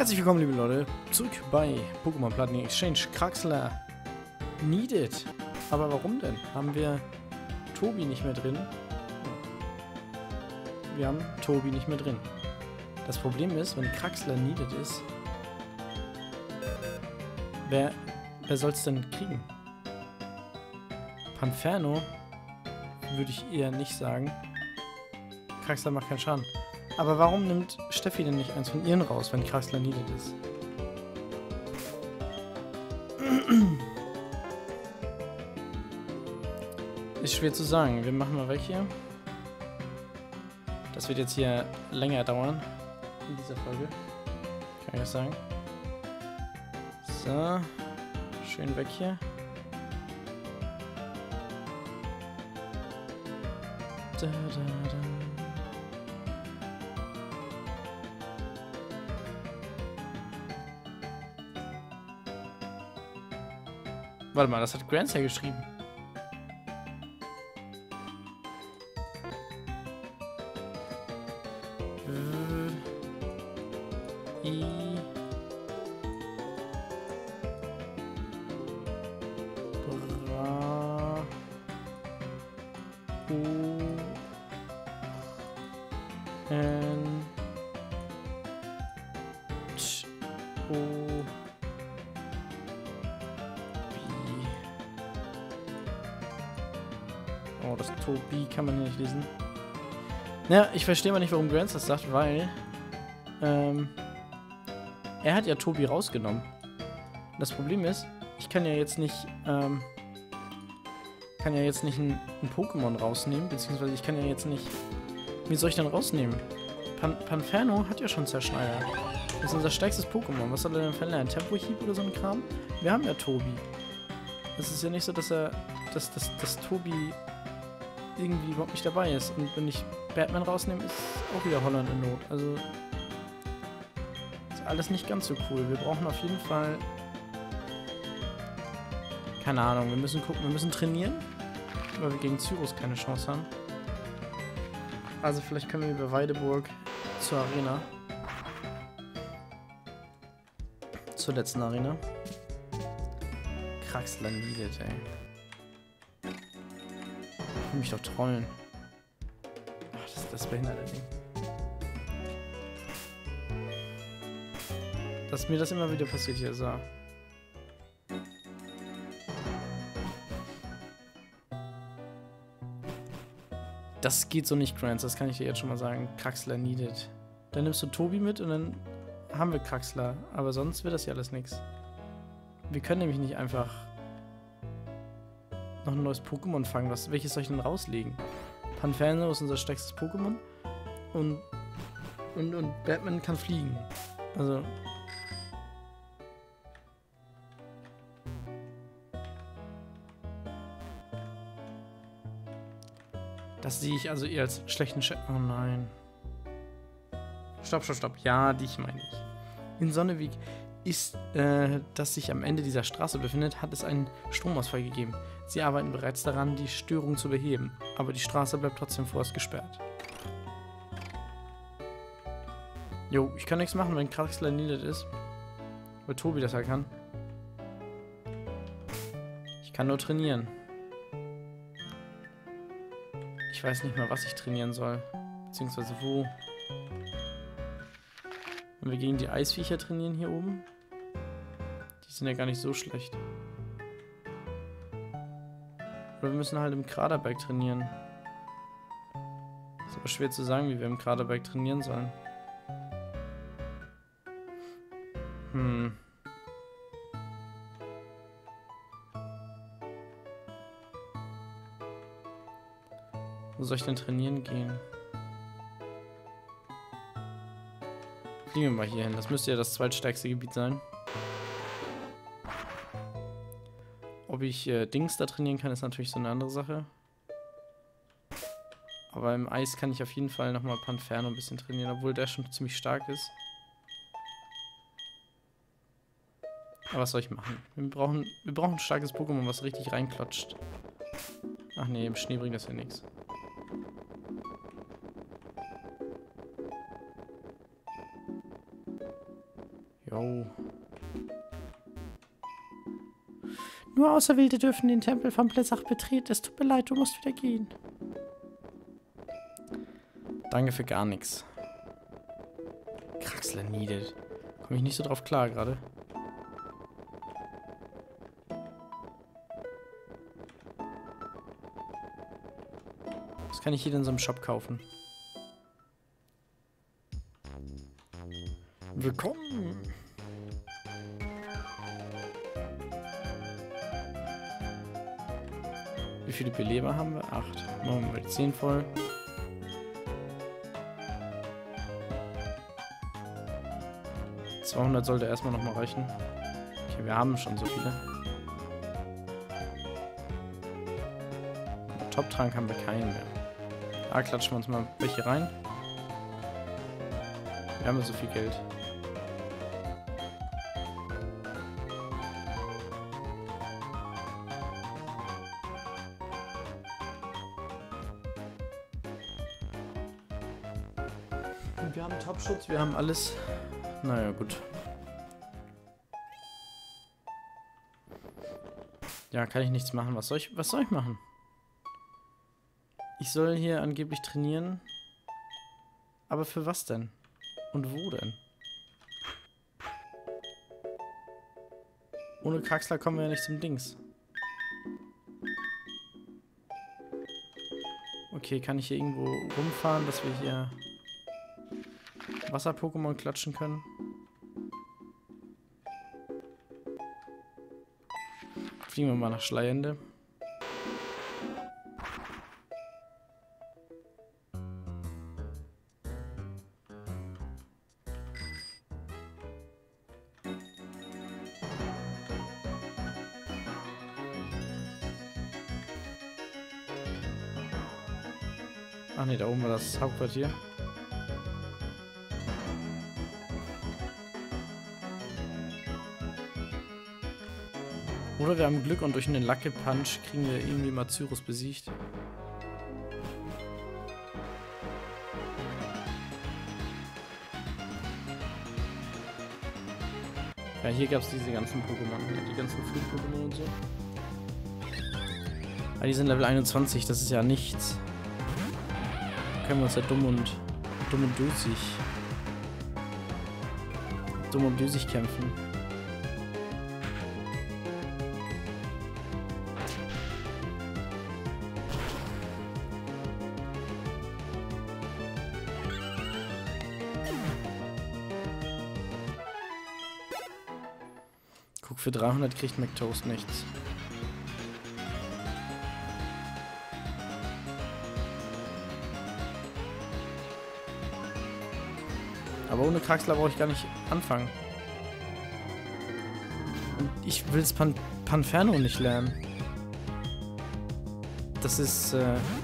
Herzlich willkommen, liebe Leute, zurück bei Pokémon Platinum Exchange. Kraxler needed. Aber warum denn? Haben wir Tobi nicht mehr drin? Wir haben Tobi nicht mehr drin. Das Problem ist, wenn Kraxler needed ist, wer soll es denn kriegen? Panferno würde ich eher nicht sagen. Kraxler macht keinen Schaden. Aber warum nimmt Steffi denn nicht eins von ihren raus, wenn Kraxler needed ist? Ist schwer zu sagen. Wir machen mal weg hier. Das wird jetzt hier länger dauern in dieser Folge. Kann ich das sagen. So. Schön weg hier. Da, da, da. Warte mal, das hat Grants ja geschrieben. Oh, das Tobi kann man hier nicht lesen. Naja, ich verstehe mal nicht, warum Grants das sagt, weil er hat ja Tobi rausgenommen. Das Problem ist, ich kann ja jetzt nicht ein Pokémon rausnehmen, beziehungsweise ich kann ja jetzt nicht... Wie soll ich denn rausnehmen? Panferno hat ja schon Zerschneider. Das ist unser stärkstes Pokémon. Was soll er denn verlernen? Tempo-Hieb oder so ein Kram? Wir haben ja Tobi. Es ist ja nicht so, dass Tobi irgendwie überhaupt nicht dabei ist. Und wenn ich Batman rausnehme, ist auch wieder Holland in Not. Also ist alles nicht ganz so cool. Wir brauchen auf jeden Fall... Keine Ahnung, wir müssen gucken, wir müssen trainieren, weil wir gegen Cyrus keine Chance haben. Also vielleicht können wir über Weideburg zur Arena. Zur letzten Arena. Kraxler needed, ey. Ich will mich doch trollen. Ach, das ist das behinderte Ding. Dass mir das immer wieder passiert hier, so. Das geht so nicht, Grants, das kann ich dir jetzt schon mal sagen. Kraxler needed. Dann nimmst du Tobi mit und dann haben wir Kraxler. Aber sonst wird das ja alles nichts. Wir können nämlich nicht einfach noch ein neues Pokémon fangen. Welches soll ich denn rauslegen? Panferno ist unser stärkstes Pokémon. Und Batman kann fliegen. Also... Das sehe ich also eher als schlechten Oh nein. Stopp. Ja, dich meine ich. In Sonneweg ist, das sich am Ende dieser Straße befindet, hat es einen Stromausfall gegeben. Sie arbeiten bereits daran, die Störung zu beheben. Aber die Straße bleibt trotzdem vorerst gesperrt. Jo, ich kann nichts machen, wenn Kraxler needed ist. Weil Tobi das halt kann. Ich kann nur trainieren. Ich weiß nicht mal, was ich trainieren soll. Beziehungsweise wo. Wenn wir gegen die Eisviecher trainieren hier oben. Die sind ja gar nicht so schlecht. Oder wir müssen halt im Kraderberg trainieren. Ist aber schwer zu sagen, wie wir im Kraderberg trainieren sollen. Wo soll ich denn trainieren gehen? Fliegen wir mal hier hin. Das müsste ja das zweitstärkste Gebiet sein. Ob ich Dings da trainieren kann, ist natürlich so eine andere Sache. Aber im Eis kann ich auf jeden Fall nochmal Panferno ein bisschen trainieren, obwohl der schon ziemlich stark ist. Aber was soll ich machen? Wir brauchen ein starkes Pokémon, was richtig reinklatscht. Ach nee, im Schnee bringt das ja nichts. Jo. Nur Auserwählte dürfen den Tempel von Blessach betreten. Es tut mir leid, du musst wieder gehen. Danke für gar nichts. Kraxler needed. Komme ich nicht so drauf klar gerade. Was kann ich hier in so einem Shop kaufen? Willkommen! Wie viele Beleber haben wir? 8. Machen wir mal die 10 voll. $200 sollte erstmal nochmal reichen. Okay, wir haben schon so viele. Top-Trank haben wir keinen mehr. Da klatschen wir uns mal welche rein. Wir haben ja so viel Geld. Und wir haben Top-Schutz, wir haben alles. Naja, gut. Ja, kann ich nichts machen. Was soll ich machen? Ich soll hier angeblich trainieren. Aber für was denn? Und wo denn? Ohne Kraxler kommen wir ja nicht zum Dings. Okay, kann ich hier irgendwo rumfahren, dass wir hier Wasser-Pokémon klatschen können? Fliegen wir mal nach Schleiende. Ach ne, da oben war das Hauptquartier. Oder wir haben Glück und durch einen Lucky Punch kriegen wir irgendwie Mazyrus besiegt. Ja, hier gab es diese ganzen Pokémon, die ganzen Flug-Pokémon und so. Aber die sind Level 21, das ist ja nichts. Da können wir uns ja dumm und dösig kämpfen. Guck, für 300 kriegt McToast nichts. Aber ohne Kraxler brauche ich gar nicht anfangen. Und ich will das Panferno nicht lernen. Das ist,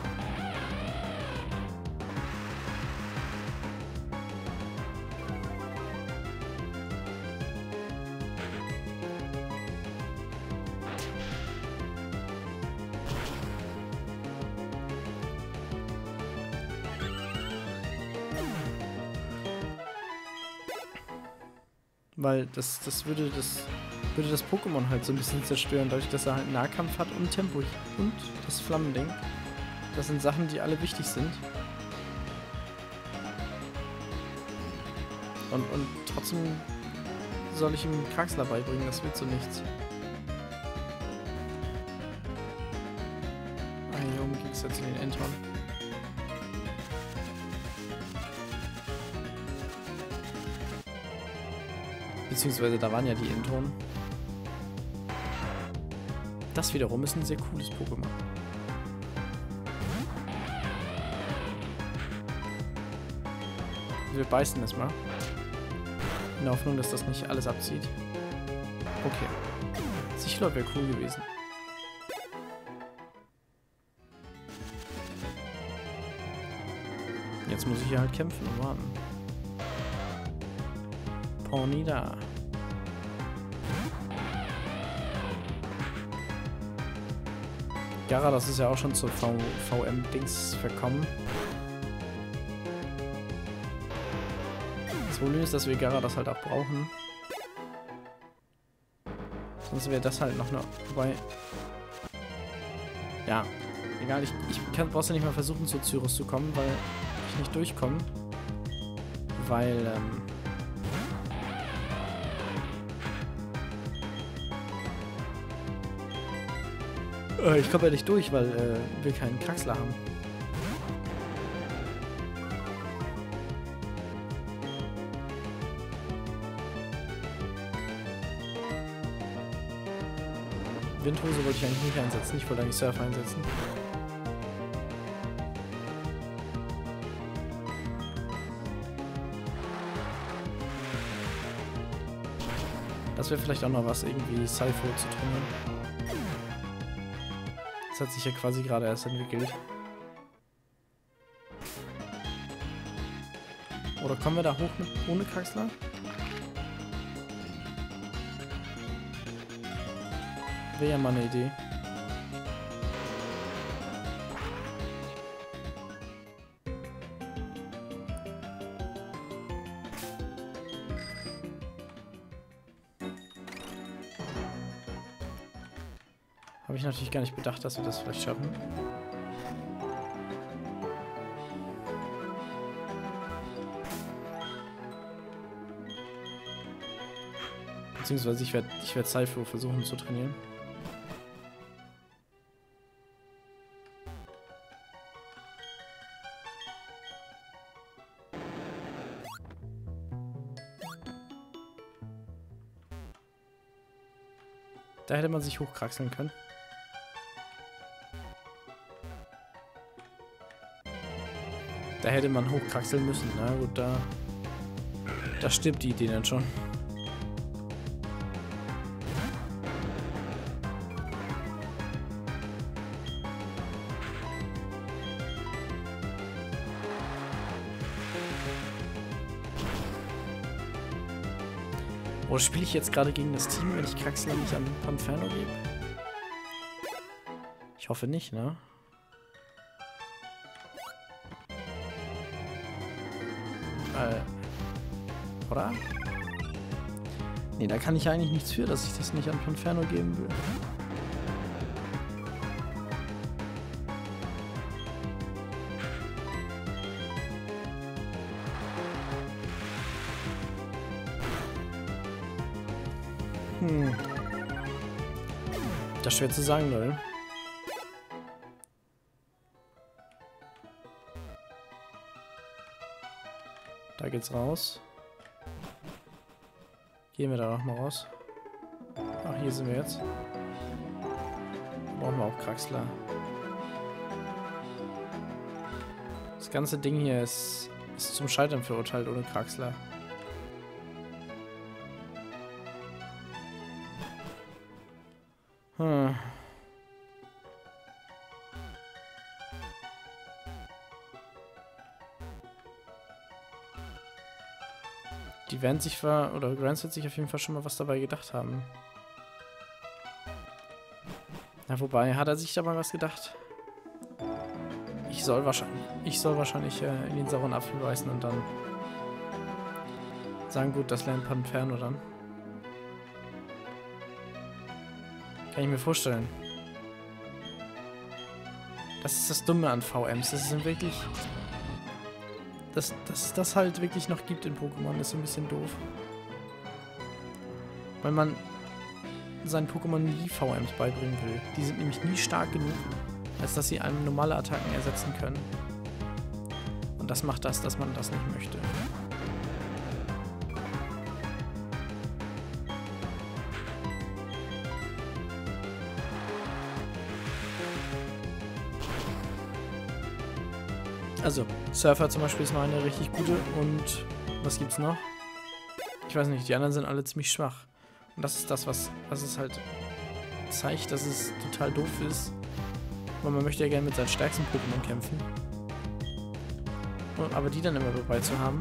weil das würde das Pokémon halt so ein bisschen zerstören, dadurch, dass er halt Nahkampf hat und Tempo und das Flammending. Das sind Sachen, die alle wichtig sind. Und trotzdem soll ich ihm Kraxler beibringen, das wird so nichts. Ah, hier oben ging es jetzt in den Endhorn. Beziehungsweise da waren ja die Endhorn. Das wiederum ist ein sehr cooles Pokémon. Wir beißen es mal. In der Hoffnung, dass das nicht alles abzieht. Okay. Sichlor wäre cool gewesen. Jetzt muss ich hier halt kämpfen und warten. Pony da. Gara, das ist ja auch schon zur VM-Dings verkommen. Das Problem ist, dass wir Gara das halt auch brauchen. Sonst wäre das halt noch eine... Wobei... Ja, egal, brauchst ja nicht mal versuchen, zu Cyrus zu kommen, weil ich nicht durchkomme. Weil, ich komme ja nicht durch, weil wir keinen Kraxler haben. Windhose wollte ich eigentlich nicht einsetzen. Ich wollte eigentlich Surf einsetzen. Das wäre vielleicht auch noch was, irgendwie Cypher zu trainieren. Das hat sich ja quasi gerade erst entwickelt. Oder kommen wir da hoch ohne Kraxler? Wäre ja mal eine Idee. Habe ich natürlich gar nicht bedacht, dass wir das vielleicht schaffen. Beziehungsweise ich werd Cypher versuchen zu trainieren. Da hätte man sich hochkraxeln können. Da hätte man hochkraxeln müssen. Na gut, da stirbt die Idee dann schon. Oder spiele ich jetzt gerade gegen das Team, wenn ich Kraxler nicht an Panferno gebe? Ich hoffe nicht, ne? Oder? Ne, da kann ich eigentlich nichts für, dass ich das nicht an Panferno geben will. Das ist schwer zu sagen, Leute. Da geht's raus. Gehen wir da nochmal raus. Ach, hier sind wir jetzt. Brauchen wir auch Kraxler. Das ganze Ding hier ist zum Scheitern verurteilt ohne Kraxler. Die werden sich oder Grants wird sich auf jeden Fall schon mal was dabei gedacht haben. Na, wobei, hat er sich da mal was gedacht? Ich soll wahrscheinlich in den sauren Apfel beißen und dann sagen, gut, das lernt Panferno dann. Kann ich mir vorstellen. Das ist das Dumme an VMs. Das sind wirklich... Dass es das halt wirklich noch gibt in Pokémon, ist so ein bisschen doof. Weil man seinen Pokémon nie VMs beibringen will. Die sind nämlich nie stark genug, als dass sie einem normale Attacken ersetzen können. Und das macht das, dass man das nicht möchte. Also, Surfer zum Beispiel ist noch eine richtig gute. Und was gibt's noch? Ich weiß nicht, die anderen sind alle ziemlich schwach. Und das ist das, was es halt zeigt, dass es total doof ist. Weil man möchte ja gerne mit seinen stärksten Pokémon kämpfen. Aber die dann immer dabei zu haben,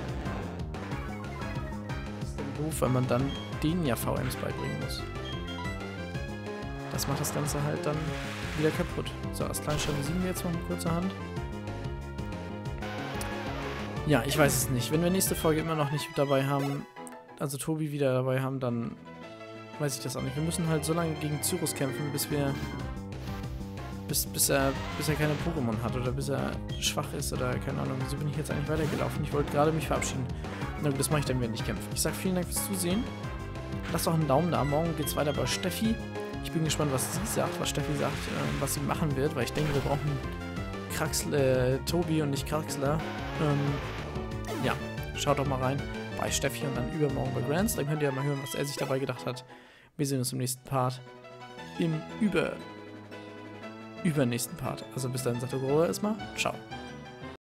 ist dann doof, weil man dann denen ja VMs beibringen muss. Das macht das Ganze halt dann wieder kaputt. So, als Kleinstadt besiegen wir jetzt mal mit kurzer Hand. Ja, ich weiß es nicht. Wenn wir nächste Folge immer noch nicht dabei haben, also Tobi wieder dabei haben, dann weiß ich das auch nicht. Wir müssen halt so lange gegen Cyrus kämpfen, bis er keine Pokémon hat oder bis er schwach ist oder keine Ahnung. Wieso bin ich jetzt eigentlich weitergelaufen? Ich wollte gerade mich verabschieden. Na gut, das mache ich dann, wenn ich kämpfe. Ich sage vielen Dank fürs Zusehen. Lasst doch einen Daumen da. Morgen geht es weiter bei Steffi. Ich bin gespannt, was sie sagt, was Steffi sagt, was sie machen wird, weil ich denke, wir brauchen Tobi und nicht Kraxler. Ja, schaut doch mal rein bei Steffi und dann übermorgen bei Grants. Dann könnt ihr mal hören, was er sich dabei gedacht hat. Wir sehen uns im nächsten Part. Im übernächsten Part. Also bis dann sagt der Grohe erstmal. Ciao.